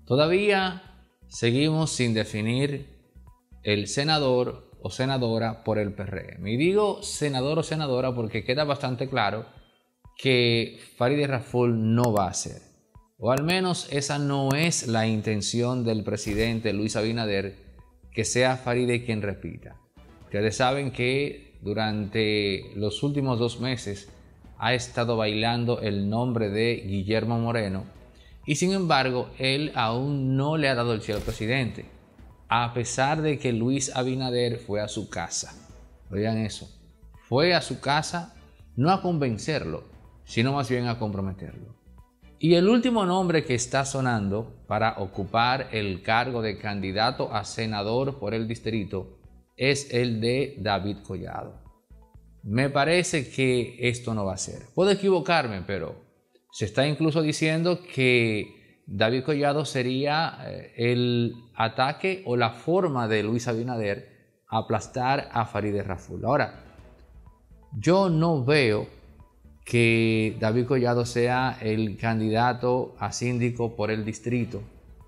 Todavía seguimos sin definir el senador o senadora por el PRM. Y digo senador o senadora porque queda bastante claro que Farideh Raful no va a ser. O al menos esa no es la intención del presidente Luis Abinader, que sea Farideh quien repita. Ustedes saben que durante los últimos 2 meses ha estado bailando el nombre de Guillermo Moreno y sin embargo él aún no le ha dado el sí al presidente, a pesar de que Luis Abinader fue a su casa. Oigan eso, fue a su casa no a convencerlo, sino más bien a comprometerlo. Y el último nombre que está sonando para ocupar el cargo de candidato a senador por el distrito es el de David Collado. Me parece que esto no va a ser. Puedo equivocarme, pero se está incluso diciendo que David Collado sería el ataque o la forma de Luis Abinader aplastar a Farideh Raful. Ahora, yo no veo que David Collado sea el candidato a síndico por el distrito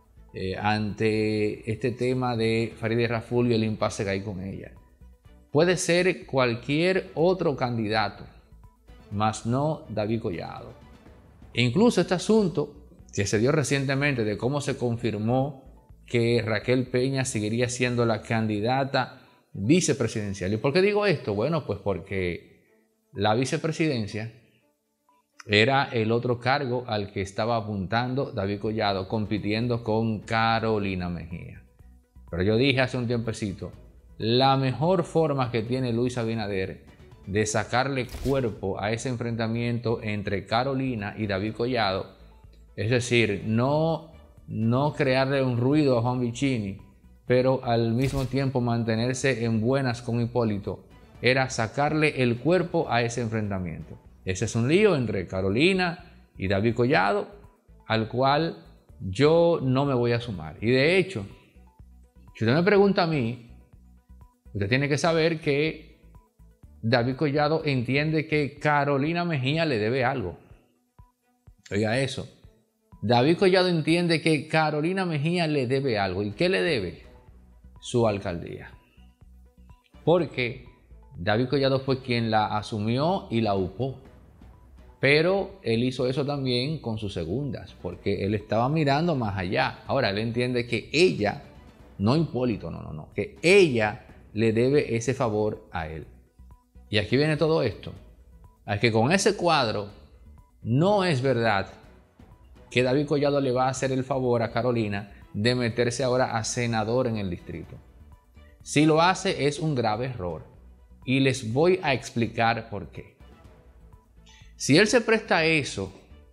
ante este tema de Farideh Raful y el impasse que hay con ella. Puede ser cualquier otro candidato, mas no David Collado. E incluso este asunto que se dio recientemente de cómo se confirmó que Raquel Peña seguiría siendo la candidata vicepresidencial. ¿Y por qué digo esto? Bueno, pues porque la vicepresidencia era el otro cargo al que estaba apuntando David Collado, compitiendo con Carolina Mejía. Pero yo dije hace un tiempecito, la mejor forma que tiene Luis Abinader de sacarle cuerpo a ese enfrentamiento entre Carolina y David Collado, es decir, no crearle un ruido a Juan Vicini, pero al mismo tiempo mantenerse en buenas con Hipólito, era sacarle el cuerpo a ese enfrentamiento. Ese es un lío entre Carolina y David Collado, al cual yo no me voy a sumar. Y de hecho, si usted me pregunta a mí, usted tiene que saber que David Collado entiende que Carolina Mejía le debe algo. Oiga eso. David Collado entiende que Carolina Mejía le debe algo. ¿Y qué le debe? Su alcaldía. Porque David Collado fue quien la asumió y la upó. Pero él hizo eso también con sus segundas, porque él estaba mirando más allá. Ahora, él entiende que ella, no Hipólito, no, que ella le debe ese favor a él. Y aquí viene todo esto. Es que con ese cuadro no es verdad que David Collado le va a hacer el favor a Carolina de meterse ahora a senador en el distrito. Si lo hace es un grave error y les voy a explicar por qué. Si él se presta a eso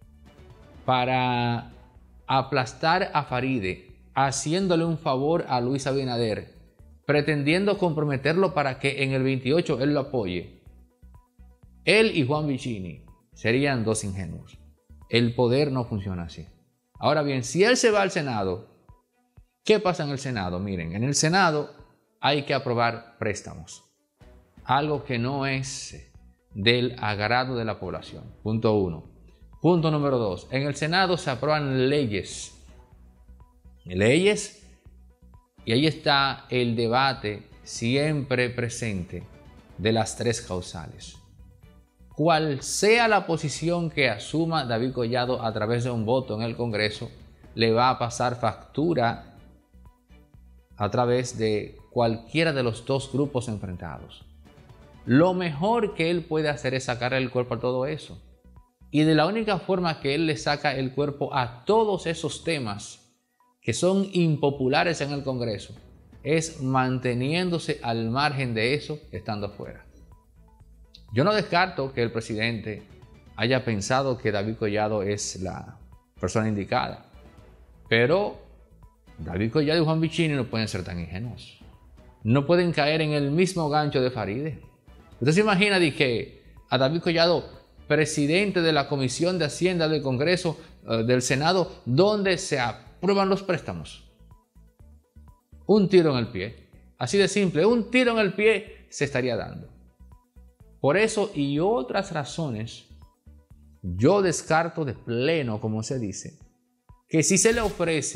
para aplastar a Farideh, haciéndole un favor a Luis Abinader, pretendiendo comprometerlo para que en el 28 él lo apoye, él y Juan Vicini serían dos ingenuos. El poder no funciona así. Ahora bien, si él se va al Senado, ¿qué pasa en el Senado? Miren, en el Senado hay que aprobar préstamos, algo que no es del agrado de la población. Punto 1. Punto número 2. En el Senado se aprueban leyes. Y ahí está el debate siempre presente de las 3 causales. Cual sea la posición que asuma David Collado a través de un voto en el Congreso, le va a pasar factura a través de cualquiera de los 2 grupos enfrentados. Lo mejor que él puede hacer es sacarle el cuerpo a todo eso. Y de la única forma que él le saca el cuerpo a todos esos temas que son impopulares en el Congreso es manteniéndose al margen de eso, estando fuera. Yo no descarto que el presidente haya pensado que David Collado es la persona indicada, pero David Collado y Juan Vicini no pueden ser tan ingenuos. No pueden caer en el mismo gancho de Farideh. Usted se imagina de que a David Collado, presidente de la Comisión de Hacienda del Congreso, del Senado, donde se aprueban los préstamos. Un tiro en el pie. Así de simple, un tiro en el pie se estaría dando. Por eso y otras razones, yo descarto de pleno, como se dice, que si se le ofrece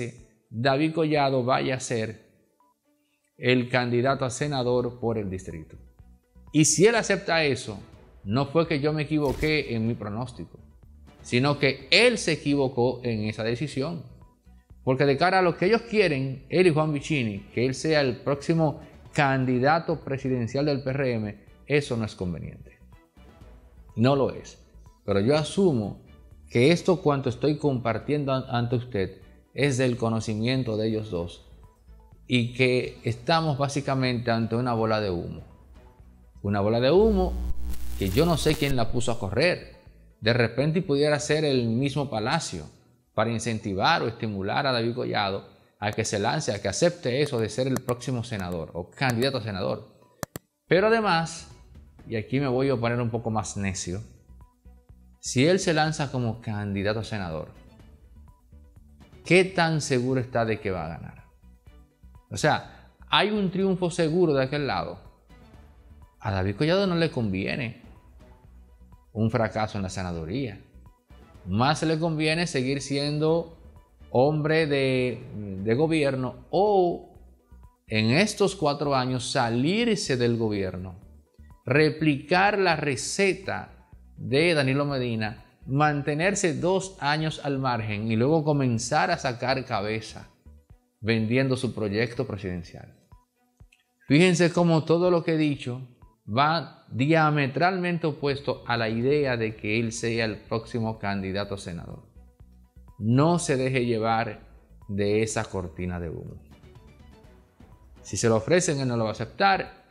David Collado vaya a ser el candidato a senador por el distrito. Y si él acepta eso, no fue que yo me equivoqué en mi pronóstico, sino que él se equivocó en esa decisión. Porque de cara a lo que ellos quieren, él y Juan Vicini, que él sea el próximo candidato presidencial del PRM, eso no es conveniente. No lo es. Pero yo asumo que esto cuanto estoy compartiendo ante usted es del conocimiento de ellos dos y que estamos básicamente ante una bola de humo. Una bola de humo que yo no sé quién la puso a correr. De repente pudiera ser el mismo Palacio para incentivar o estimular a David Collado a que se lance, a que acepte eso de ser el próximo senador o candidato a senador. Pero además, y aquí me voy a poner un poco más necio, si él se lanza como candidato a senador, ¿qué tan seguro está de que va a ganar? O sea, hay un triunfo seguro de aquel lado. A David Collado no le conviene un fracaso en la senaduría. Más le conviene seguir siendo hombre de gobierno o en estos 4 años salirse del gobierno, replicar la receta de Danilo Medina, mantenerse 2 años al margen y luego comenzar a sacar cabeza vendiendo su proyecto presidencial. Fíjense cómo todo lo que he dicho va diametralmente opuesto a la idea de que él sea el próximo candidato a senador. No se deje llevar de esa cortina de humo. Si se lo ofrecen, él no lo va a aceptar.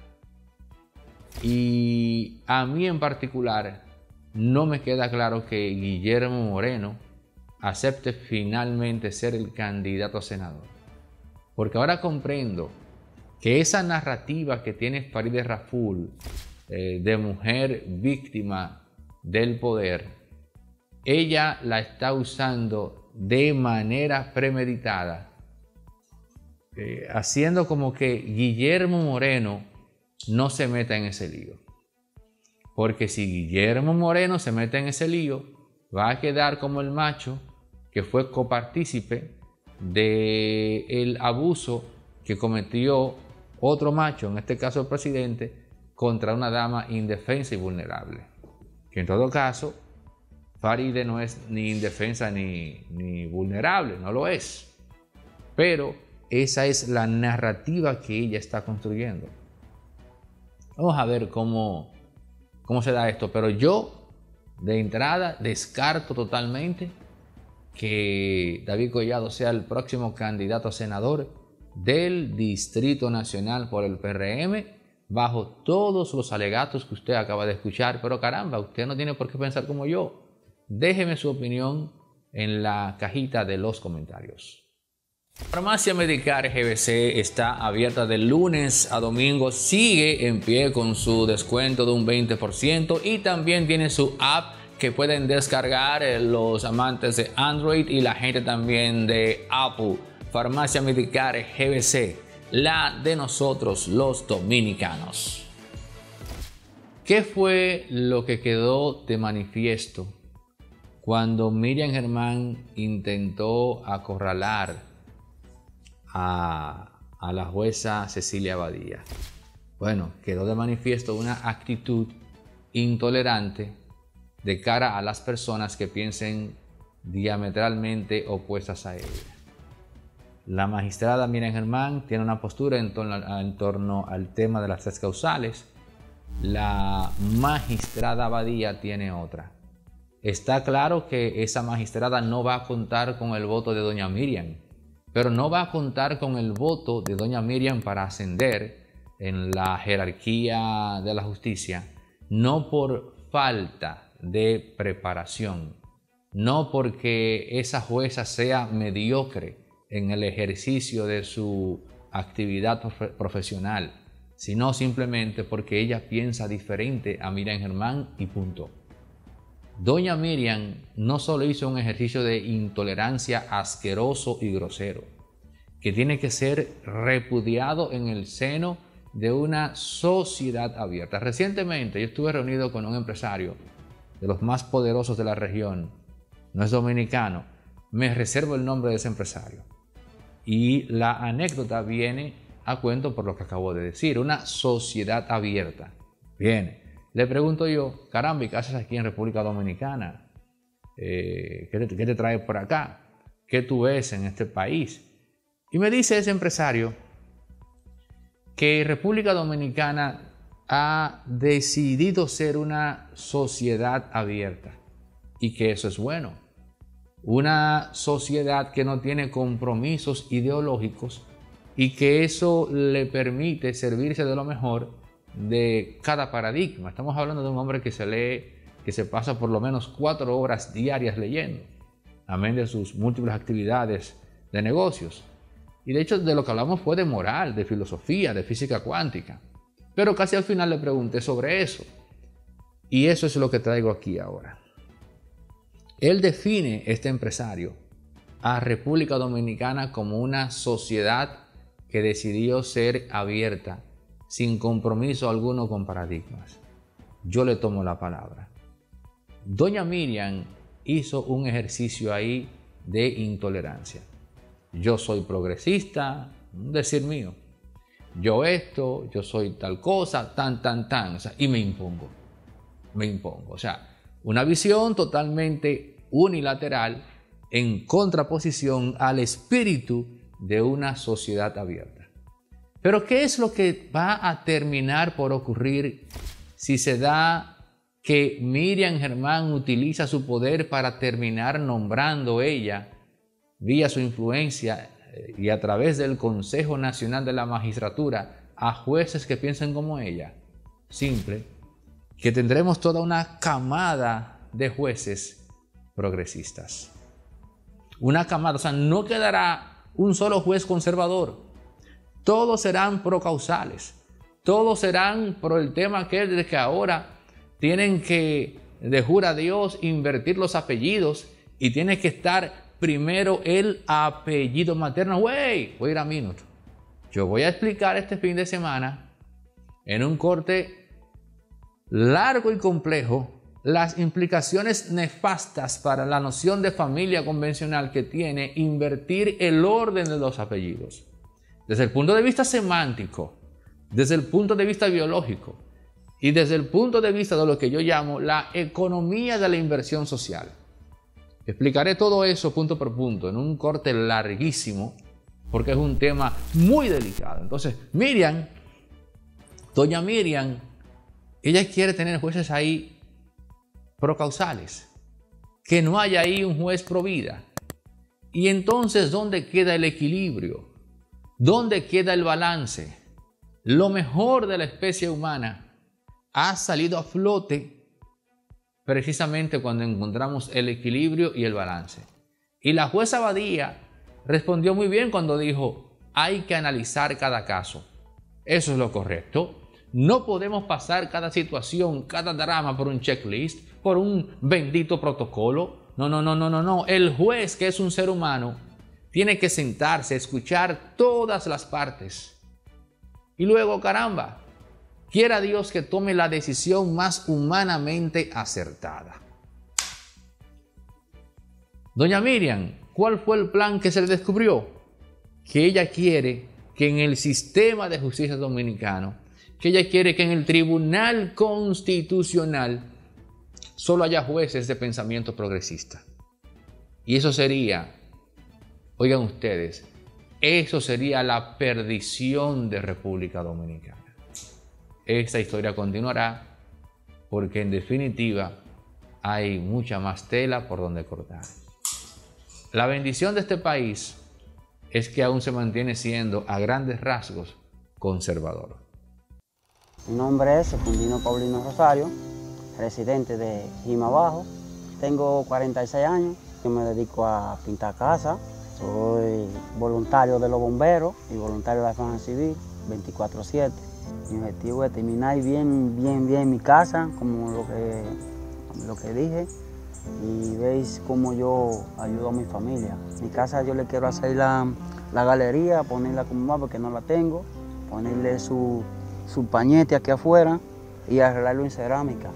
Y a mí en particular, no me queda claro que Guillermo Moreno acepte finalmente ser el candidato a senador. Porque ahora comprendo que esa narrativa que tiene Farideh Raful de mujer víctima del poder, ella la está usando de manera premeditada, haciendo como que Guillermo Moreno no se meta en ese lío. Porque si Guillermo Moreno se mete en ese lío, va a quedar como el macho que fue copartícipe del abuso que cometió otro macho, en este caso el presidente, contra una dama indefensa y vulnerable. Que en todo caso, Farideh no es ni indefensa ni vulnerable, no lo es. Pero esa es la narrativa que ella está construyendo. Vamos a ver cómo se da esto, pero yo de entrada descarto totalmente que David Collado sea el próximo candidato a senador del Distrito Nacional por el PRM, bajo todos los alegatos que usted acaba de escuchar. Pero caramba, usted no tiene por qué pensar como yo. Déjeme su opinión en la cajita de los comentarios. Farmacia Medicare GBC está abierta de lunes a domingo, sigue en pie con su descuento de un 20% y también tiene su app que pueden descargar los amantes de Android y la gente también de Apple. Farmacia Medicare GBC, la de nosotros los dominicanos. ¿Qué fue lo que quedó de manifiesto cuando Miriam Germán intentó acorralar a la jueza Cecilia Badía? Bueno, quedó de manifiesto una actitud intolerante de cara a las personas que piensen diametralmente opuestas a ella. La magistrada Miriam Germán tiene una postura en torno al tema de las 3 causales. La magistrada Badía tiene otra. Está claro que esa magistrada no va a contar con el voto de doña Miriam, pero no va a contar con el voto de doña Miriam para ascender en la jerarquía de la justicia, no por falta de preparación, no porque esa jueza sea mediocre en el ejercicio de su actividad profesional, sino simplemente porque ella piensa diferente a Miriam Germán y punto. Doña Miriam no solo hizo un ejercicio de intolerancia asqueroso y grosero, que tiene que ser repudiado en el seno de una sociedad abierta. Recientemente yo estuve reunido con un empresario de los más poderosos de la región, no es dominicano, me reservo el nombre de ese empresario. Y la anécdota viene a cuento por lo que acabo de decir, una sociedad abierta. Bien, le pregunto yo, caramba, ¿y qué haces aquí en República Dominicana? ¿Qué te trae por acá? ¿Qué tú ves en este país? Y me dice ese empresario que República Dominicana ha decidido ser una sociedad abierta y que eso es bueno. Una sociedad que no tiene compromisos ideológicos y que eso le permite servirse de lo mejor de cada paradigma. Estamos hablando de un hombre que se lee, que se pasa por lo menos 4 horas diarias leyendo, amén de sus múltiples actividades de negocios. Y de hecho de lo que hablamos fue de moral, de filosofía, de física cuántica. Pero casi al final le pregunté sobre eso. Y eso es lo que traigo aquí ahora. Él define, este empresario, a República Dominicana como una sociedad que decidió ser abierta, sin compromiso alguno con paradigmas. Yo le tomo la palabra. Doña Miriam hizo un ejercicio ahí de intolerancia. Yo soy progresista, un decir mío. Yo esto, yo soy tal cosa, tan, o sea, y me impongo. O sea, una visión totalmente unilateral en contraposición al espíritu de una sociedad abierta. Pero ¿qué es lo que va a terminar por ocurrir si se da que Miriam Germán utiliza su poder para terminar nombrando ella, vía su influencia y a través del Consejo Nacional de la Magistratura, a jueces que piensen como ella? Simple, que tendremos toda una camada de jueces progresistas. Una camada, o sea, no quedará un solo juez conservador. Todos serán procausales. Todos serán por el tema aquel de que ahora tienen que, de jura a Dios, invertir los apellidos y tiene que estar primero el apellido materno. Voy a ir a minuto. Yo voy a explicar este fin de semana en un corte largo y complejo las implicaciones nefastas para la noción de familia convencional que tiene invertir el orden de los apellidos. Desde el punto de vista semántico, desde el punto de vista biológico y desde el punto de vista de lo que yo llamo la economía de la inversión social. Explicaré todo eso punto por punto en un corte larguísimo porque es un tema muy delicado. Entonces, doña Miriam, ella quiere tener jueces ahí procausales, que no haya ahí un juez pro vida. Y entonces, ¿dónde queda el equilibrio? ¿Dónde queda el balance? Lo mejor de la especie humana ha salido a flote precisamente cuando encontramos el equilibrio y el balance. Y la jueza Badía respondió muy bien cuando dijo, hay que analizar cada caso. Eso es lo correcto. No podemos pasar cada situación, cada drama por un checklist, por un bendito protocolo. No. El juez, que es un ser humano, tiene que sentarse, escuchar todas las partes. Y luego, caramba, quiera Dios que tome la decisión más humanamente acertada. Doña Miriam, ¿cuál fue el plan que se le descubrió? Que ella quiere que en el sistema de justicia dominicano, que ella quiere que en el Tribunal Constitucional solo haya jueces de pensamiento progresista. Y eso sería, oigan ustedes, eso sería la perdición de República Dominicana. Esta historia continuará porque en definitiva hay mucha más tela por donde cortar. La bendición de este país es que aún se mantiene siendo a grandes rasgos conservador. Mi nombre es Secundino Paulino Rosario, residente de Jimabajo. Tengo 46 años, yo me dedico a pintar casas. Soy voluntario de los bomberos y voluntario de la defensa civil 24/7. Mi objetivo es terminar bien mi casa, como lo que dije, y veis cómo yo ayudo a mi familia. Mi casa yo le quiero hacer la galería, ponerla como más porque no la tengo, ponerle su pañete aquí afuera y arreglarlo en cerámica.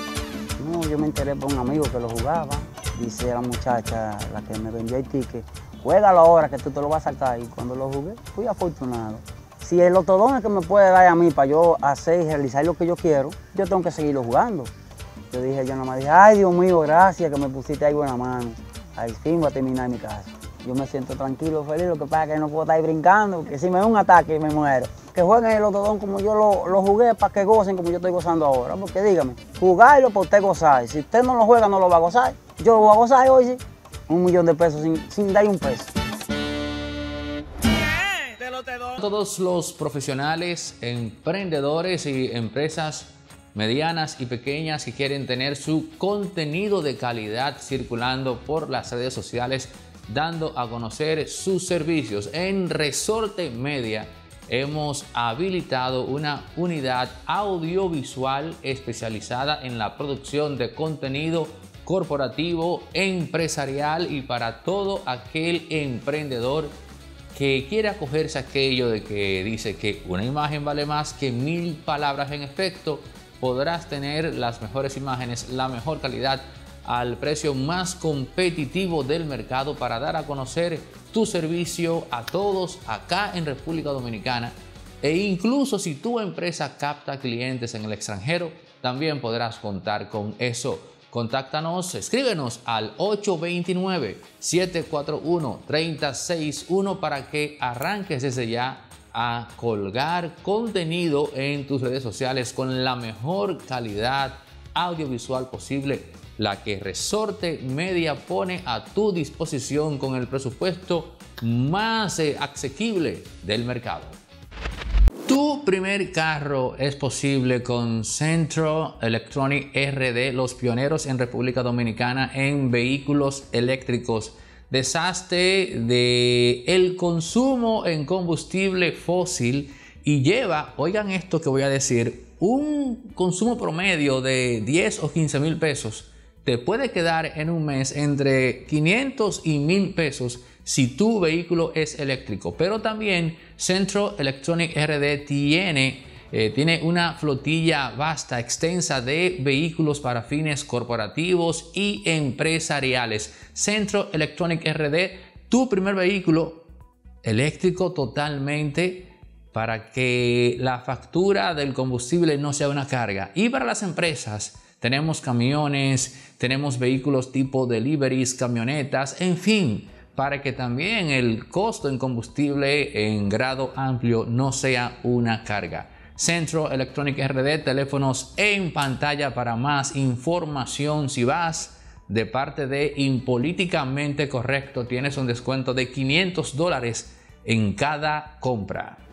No, yo me enteré por un amigo que lo jugaba. Dice la muchacha, la que me vendió el ticket, juégalo ahora que tú te lo vas a sacar. Y cuando lo jugué, fui afortunado. Si el Lotodón es que me puede dar a mí para yo hacer y realizar lo que yo quiero, yo tengo que seguirlo jugando. Yo nada más dije, ay Dios mío, gracias que me pusiste ahí buena mano. Al fin voy a terminar mi casa. Yo me siento tranquilo, feliz, lo que pasa es que no puedo estar ahí brincando, porque si me da un ataque me muero. Que jueguen el Lotodón como yo lo jugué, para que gocen como yo estoy gozando ahora. Porque dígame, jugarlo para usted gozar. Si usted no lo juega, no lo va a gozar. Yo lo voy a gozar hoy, sí. 1 millón de pesos sin dar un peso. Todos los profesionales, emprendedores y empresas medianas y pequeñas que quieren tener su contenido de calidad circulando por las redes sociales, dando a conocer sus servicios. En Resorte Media hemos habilitado una unidad audiovisual especializada en la producción de contenido corporativo, empresarial y para todo aquel emprendedor que quiere acogerse a aquello de que dice que una imagen vale más que 1000 palabras. En efecto, podrás tener las mejores imágenes, la mejor calidad al precio más competitivo del mercado para dar a conocer tu servicio a todos acá en República Dominicana. E incluso si tu empresa capta clientes en el extranjero, también podrás contar con eso. Contáctanos, escríbenos al 829-741-3061 para que arranques desde ya a colgar contenido en tus redes sociales con la mejor calidad audiovisual posible, la que Resorte Media pone a tu disposición con el presupuesto más asequible del mercado. Tu primer carro es posible con Centro Electronic RD, los pioneros en República Dominicana en vehículos eléctricos. Deshazte del consumo en combustible fósil y lleva, oigan esto que voy a decir, un consumo promedio de 10 o 15 mil pesos. Te puede quedar en un mes entre 500 y 1000 pesos si tu vehículo es eléctrico. Pero también Centro Electronic RD tiene una flotilla vasta, extensa de vehículos para fines corporativos y empresariales. Centro Electronic RD, tu primer vehículo eléctrico totalmente para que la factura del combustible no sea una carga. Y para las empresas, tenemos camiones, tenemos vehículos tipo deliveries, camionetas, en fin, para que también el costo en combustible en grado amplio no sea una carga. Centro Electronic RD, teléfonos en pantalla para más información. Si vas de parte de Impolíticamente Correcto, tienes un descuento de $500 en cada compra.